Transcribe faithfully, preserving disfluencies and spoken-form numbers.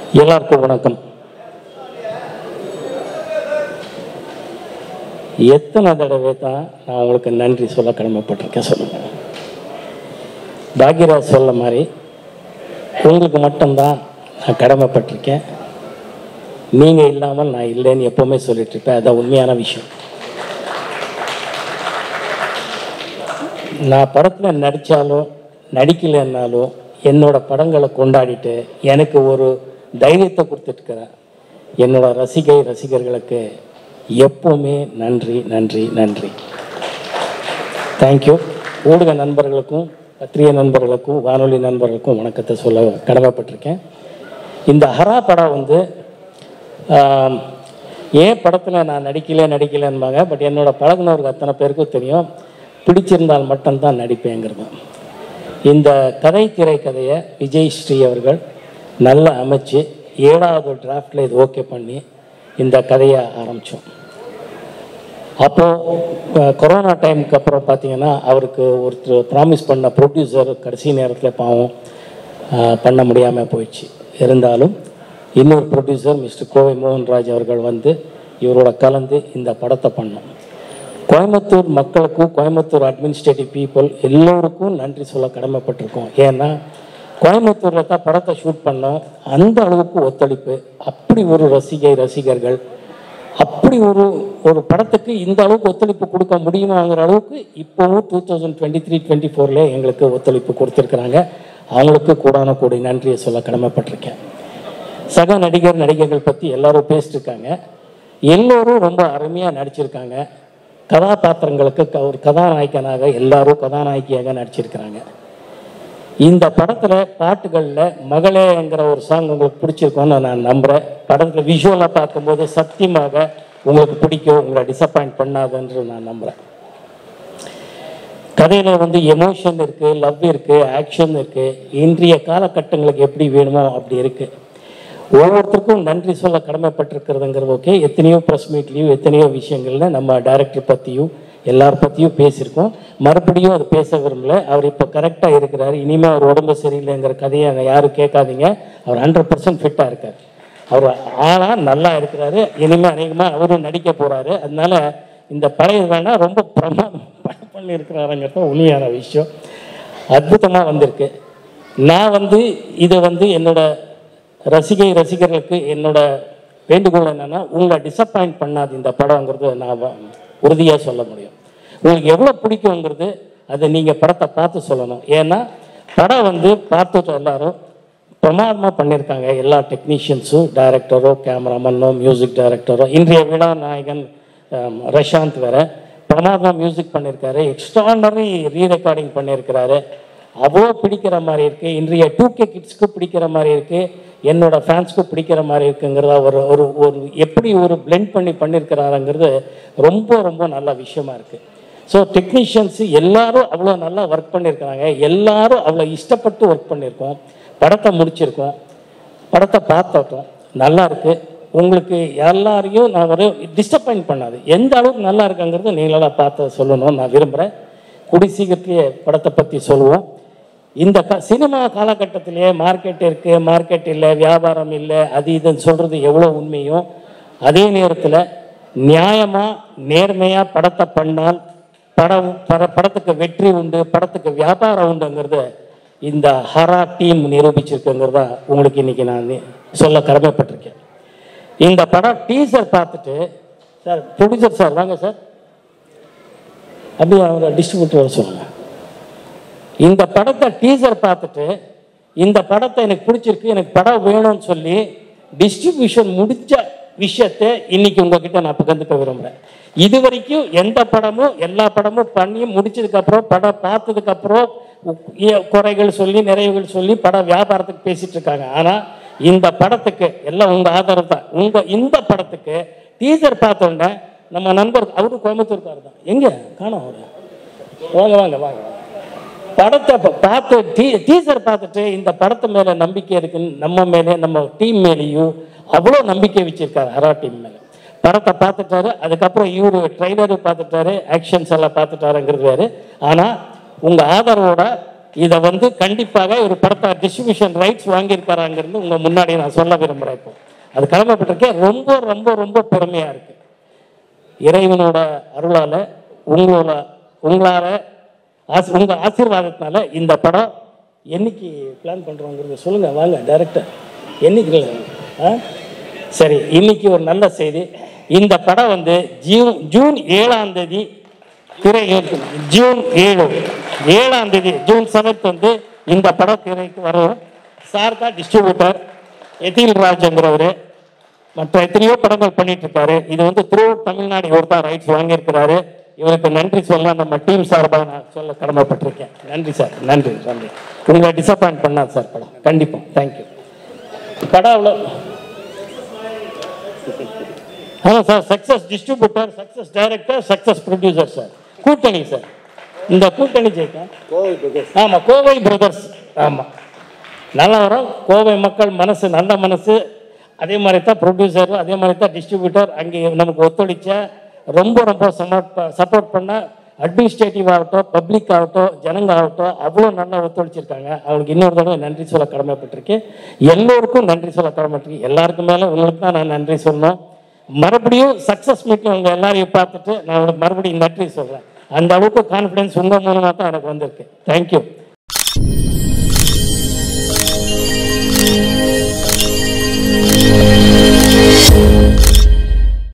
எல்லாருக்கும் வணக்கம். எத்தனை தடவை தான் நான் உங்களுக்கு நன்றி சொல்ல கடமைப்பட்டிருக்கேன் சொல்லுங்க. பாக்யராஜ் சொல்ல மாதிரி உங்களுக்கு மட்டும்தான் நான் கடமைப்பட்டிருக்கேன். நீங்கள் இல்லாமல் நான் இல்லைன்னு எப்போவுமே சொல்லிட்டு இருப்பேன். அதான் உண்மையான விஷயம். நான் படத்தில் நடித்தாலும் நடிக்கலைன்னாலும் என்னோட படங்களை கொண்டாடிட்டு எனக்கு ஒரு தைரியத்தை கொடுத்துட்டுருக்கிறேன். என்னோட ரசிகை ரசிகர்களுக்கு எப்போவுமே நன்றி நன்றி நன்றி. தேங்க்யூ. ஊடக நண்பர்களுக்கும் பத்திரிகை நண்பர்களுக்கும் வானொலி நண்பர்களுக்கும் வணக்கத்தை சொல்ல கடமைப்பட்டிருக்கேன். இந்த ஹரா படம் வந்து ஏன் படத்தில் நான் நடிக்கல நடிக்கலைன்பாங்க. பட் என்னோட பழகுனவருக்கு அத்தனை பேருக்கும் தெரியும், பிடிச்சிருந்தால் மட்டும்தான் நடிப்பேங்கிறது. இந்த கதை திரைக்கதையை விஜய் ஸ்ரீ அவர்கள் நல்லா அமைச்சு ஏழாவது டிராஃப்டில் இது ஓகே பண்ணி இந்த கதையை ஆரம்பித்தோம். அப்போது கொரோனா டைமுக்கு அப்புறம் பார்த்திங்கன்னா அவருக்கு ஒருத்தர் ப்ராமிஸ் பண்ண ப்ரொடியூசர் கடைசி நேரத்தில் பாவம் பண்ண முடியாமல் போயிடுச்சு. இருந்தாலும் இன்னொரு ப்ரொடியூசர் மிஸ்டர் கோவை மோகன்ராஜ் அவர்கள் வந்து இவரோட கலந்து இந்த படத்தை பண்ணோம். கோயம்புத்தூர் மக்களுக்கும் கோயம்புத்தூர் அட்மினிஸ்ட்ரேட்டிவ் பீப்புள் எல்லோருக்கும் நன்றி சொல்ல கடமைப்பட்டிருக்கோம். ஏன்னா கோயம்புத்தூரில் தான் படத்தை ஷூட் பண்ணோம். அந்த அளவுக்கு ஒத்துழைப்பு, அப்படி ஒரு ரசிகை ரசிகர்கள், அப்படி ஒரு ஒரு படத்துக்கு இந்த அளவுக்கு ஒத்துழைப்பு கொடுக்க முடியுமாங்கிற அளவுக்கு இப்போவும் two thousand twenty three twenty ஃபோரில் எங்களுக்கு ஒத்துழைப்பு கொடுத்துருக்குறாங்க. அவங்களுக்கு கூடான கூடி நன்றியை சொல்ல கடமைப்பட்டிருக்கேன். சக நடிகர் நடிகர்கள் பற்றி எல்லோரும் பேசிட்டுருக்காங்க. எல்லோரும் ரொம்ப அருமையாக நடிச்சிருக்காங்க. கதாபாத்திரங்களுக்கு ஒரு கதாநாயகனாக எல்லாரும் கதாநாயகியாக நடிச்சிருக்கிறாங்க. இந்த படத்தில் பாட்டுகளில் மகளேங்கிற ஒரு சாங் உங்களுக்கு பிடிச்சிருக்கோன்னு நான் நம்புகிறேன். படத்தில் விஷுவலாக பார்க்கும்போது சத்தியமாக உங்களுக்கு பிடிக்கும், உங்களை டிசப்பாயிண்ட் பண்ணாதுன்று நான் நம்புகிறேன். கதையில் வந்து எமோஷன் இருக்குது, லவ் இருக்குது, ஆக்ஷன் இருக்குது. இன்றைய காலகட்டங்களுக்கு எப்படி வேணுமோ அப்படி இருக்குது. ஒவ்வொருத்தருக்கும் நன்றி சொல்ல கடமைப்பட்டிருக்கிறதுங்கிறது ஓகே. எத்தனையோ ப்ரெஸ் மீட்லேயும் எத்தனையோ விஷயங்களில் நம்ம டைரக்டர் பற்றியும் எல்லார் பற்றியும் பேசியிருக்கோம். மறுபடியும் அது பேச விரும்பல. அவர் இப்போ கரெக்டாக இருக்கிறார். இனிமேல் அவர் உடம்பு சரியில்லைங்கிற கதையை அங்கே யாரும் கேட்காதீங்க. அவர் ஹண்ட்ரட் பர்சன்ட் ஃபிட்டாக இருக்கார். அவர் ஆளாக நல்லா இருக்கிறாரு. இனிமேல் அநேகமாக அவரும் நடிக்க போகிறாரு. அதனால இந்த பழைய வேணால் ரொம்ப பிரமாதம் பண்ணியிருக்கிறாருங்கிறது உண்மையான விஷயம். அற்புதமாக வந்திருக்கு. நான் வந்து இதை வந்து என்னோட ரசிகை ரசிகர்களுக்கு என்னோட வேண்டுகோள் என்னென்னா, உங்களை டிசப்பாயிண்ட் பண்ணாது இந்த படங்கிறது நான் உறுதியாக சொல்ல முடியும். உங்களுக்கு எவ்வளோ பிடிக்குங்கிறது அதை நீங்கள் படத்தை பார்த்து சொல்லணும். ஏன்னா படம் வந்து பார்த்துட்டு எல்லாரும் பிரமாதமாக பண்ணியிருக்காங்க. எல்லா டெக்னீஷியன்ஸும், டைரக்டரோ, கேமராமேனோ, மியூசிக் டைரக்டரோ, இன்றைய விழா நாயகன் ரஷாந்த் வேறு பிரமாதமாக மியூசிக் பண்ணியிருக்காரு. எக்ஸ்ட்ரானரி ரீ ரெக்கார்டிங் பண்ணியிருக்கிறாரு. அவ்வளோ பிடிக்கிற மாதிரி இருக்குது. இன்றைய டூ கே கிட்ஸ்க்கு பிடிக்கிற மாதிரி இருக்குது, என்னோட ஃபேன்ஸ்க்கு பிடிக்கிற மாதிரி இருக்குங்கிறத ஒரு ஒரு ஒரு எப்படி ஒரு பிளெண்ட் பண்ணி பண்ணியிருக்கிறாருங்கிறது ரொம்ப ரொம்ப நல்ல விஷயமா இருக்குது. ஸோ டெக்னீஷியன்ஸு எல்லோரும் அவ்வளோ நல்லா ஒர்க் பண்ணியிருக்கிறாங்க. எல்லோரும் அவ்வளோ இஷ்டப்பட்டு ஒர்க் பண்ணியிருக்கோம். படத்தை முடிச்சிருக்கோம். படத்தை பார்த்தோம். நல்லா இருக்குது. உங்களுக்கு எல்லாரையும் நான் ஒரு டிஸ்டப்பாயிண்ட் பண்ணாது. எந்த அளவுக்கு நல்லா இருக்குங்கிறது நீங்களாக பார்த்து சொல்லணும்னு நான் விரும்புகிறேன். கூடி சீக்கிரத்திலேயே படத்தை பற்றி சொல்லுவோம். இந்த க சினிமா காலகட்டத்திலேயே மார்க்கெட் இருக்குது, மார்க்கெட் இல்லை, வியாபாரம் இல்லை, அது இதுன்னு சொல்கிறது எவ்வளோ உண்மையும், அதே நேரத்தில் நியாயமாக நேர்மையாக படத்தை பண்ணால் படம் பட படத்துக்கு வெற்றி உண்டு, படத்துக்கு வியாபாரம் உண்டுங்கிறது இந்த ஹரா டீம் நிரூபிச்சிருக்குங்கிறது தான் உங்களுக்கு இன்றைக்கி நான் சொல்ல கடமைப்பட்டிருக்கேன். இந்த படம் டீசர் பார்த்துட்டு, சார் ப்ரொடியூசர் சார் வாங்க சார், அப்படியே அவரை டிஸ்ட்ரிபியூட்டர் சொல்லுங்கள். இந்த படத்தை டீசர் பார்த்துட்டு இந்த படத்தை எனக்கு பிடிச்சிருக்கு, எனக்கு படம் வேணும்னு சொல்லி டிஸ்ட்ரிபியூஷன் முடிச்ச விஷயத்தை இன்னைக்கு உங்ககிட்ட நான் பகிர்ந்துக்க விரும்புகிறேன். இது வரைக்கும் எந்த படமும் எல்லா படமும் பண்ணி முடிச்சதுக்கப்புறம் படம் பார்த்ததுக்கப்புறம் குறைகள் சொல்லி நிறைவுகள் சொல்லி படம் வியாபாரத்துக்கு பேசிட்டு இருக்காங்க. ஆனால் இந்த படத்துக்கு எல்லாம் உங்கள் ஆதரவு தான். உங்கள் இந்த படத்துக்கு டீசர் பார்த்தோன்னே நம்ம நண்பர் அவரு கோயம்புத்தூர்கார் தான், எங்கே காணோம் அவரு, வாங்க வாங்க வாங்க படத்தை பார்த்து டீ டீசர் பார்த்துட்டு இந்த படத்து மேலே நம்பிக்கை இருக்குன்னு நம்ம மேலே நம்ம டீம் மேலேயும் அவ்வளோ நம்பிக்கை வச்சுருக்காரு. ஹரா டீம் மேலே படத்தை பார்த்துட்டாரு. அதுக்கப்புறம் இவரு ட்ரெய்லரு பார்த்துட்டாரு, ஆக்ஷன்ஸ் எல்லாம் பார்த்துட்டாருங்கிறது வேறு. ஆனால் உங்கள் ஆதரவோட இதை வந்து கண்டிப்பாக ஒரு படத்தை டிஸ்ட்ரிபியூஷன் ரைட்ஸ் வாங்கியிருக்காராங்கிறது உங்கள் முன்னாடி நான் சொல்ல விரும்புகிறேன். இப்போ அது கடமைப்பட்டிருக்கேன். ரொம்ப ரொம்ப ரொம்ப பெருமையாக இருக்குது. இறைவனோட அருளால் உங்களோட உங்களால் ஆசி உங்கள் ஆசீர்வாதத்தினால இந்த படம் என்னைக்கு பிளான் பண்ணுறோங்கிறத சொல்லுங்கள். வாங்க டைரக்டர், என்னைக்கு? ஆ சரி, இன்னைக்கு ஒரு நல்ல செய்தி. இந்த படம் வந்து ஜூன் ஜூன் ஏழாம் தேதி திரைக்கு ஜூன் ஏழு ஏழாம் தேதி ஜூன் செவன்த் வந்து இந்த படம் திரைக்கு வரும். சார் தான் டிஸ்ட்ரிபியூட்டர். எதில் ராஜங்கிறவர் மற்ற எத்தனையோ படங்கள் பண்ணிட்டு இருக்காரு. இது வந்து த்ரூ தமிழ்நாடு இவர் தான் ரைட்ஸ் வாங்கியிருக்கிறாரு. இவருக்கு நன்றி சொல்ல நம்ம டீம் சார்பாக நான் சொல்ல கடமைப்பட்டிருக்கேன். நன்றி சார், நன்றி நன்றி. உங்களை டிசப்பாயிண்ட் பண்ணாது சார் படம், கண்டிப்பாக. தேங்க்யூ. படம் அவ்வளோ. ஆமாம் sir, success distributor, success director, success producer sir. கூட்டணி சார், இந்த கூட்டணி ஜெயிக்க கோவை பிரதர்ஸ். ஆமாம், கோவை பிரதர்ஸ். ஆமாம், நல்லா வரும். கோவை மக்கள் மனசு நல்ல மனசு. அதே மாதிரி தான் ப்ரொடியூசர், அதே மாதிரி தான் டிஸ்ட்ரிபியூட்டர். அங்கே நமக்கு ஒத்துழைச்ச ரொம்ப ரொம்ப சப்போர்ட் சப்போர்ட் பண்ண அட்மினிஸ்ட்ரேட்டிவ் ஆகட்டும், பப்ளிக் ஆகட்டும், ஜனங்க ஆகட்டும், அவ்வளோ நல்லா ஒத்துழைச்சிருக்காங்க. அவங்களுக்கு இன்னொரு தடவை நன்றி சொல்ல கடமைப்பட்டிருக்கேன். எல்லோருக்கும் நன்றி சொல்ல கடமைப்பட்டிருக்கேன். எல்லாருக்கும் மேலே உங்களுக்கு தான் நான் நன்றி சொல்லணும். மறுபடியும் சக்ஸஸ் மீட்டில் உங்கள் எல்லாரையும் பார்த்துட்டு நான் உங்களுக்கு மறுபடியும் நன்றி சொல்கிறேன். அந்த அளவுக்கு கான்ஃபிடென்ஸ் உங்கள் மூலமாக தான் எனக்கு வந்திருக்கு. தேங்க்யூ.